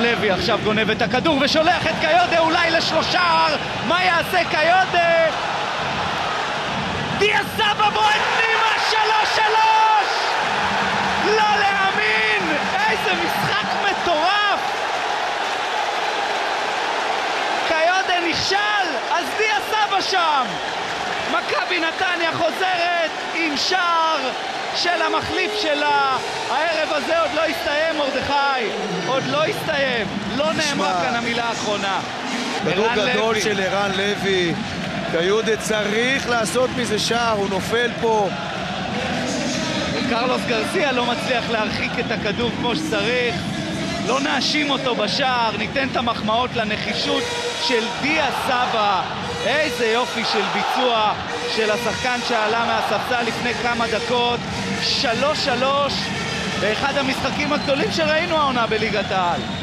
לוי עכשיו גונב את הכדור ושולח את קיודה אולי לשלושה. מה יעשה קיודה? דיה סבא בועט פנימה, 3-3! לא להאמין! איזה משחק מטורף! קיודה נכשל, אז דיה סבא שם! מכבי נתניה חוזרת עם שער של המחליף שלה. הערב הזה עוד לא הסתיים, מרדכי, עוד לא הסתיים, לא נאמרה כאן המילה האחרונה. כדור גדול של ערן לוי, קיודה צריך לעשות מזה שער, הוא נופל פה. קרלוס גרסיה לא מצליח להרחיק את הכדור כמו שצריך. לא נאשים אותו בשער, ניתן את המחמאות לנחישות של דיה סבא. איזה יופי של ביצוע של השחקן שעלה מהספסל לפני כמה דקות. 3-3 באחד המשחקים הגדולים שראינו העונה בליגת העל.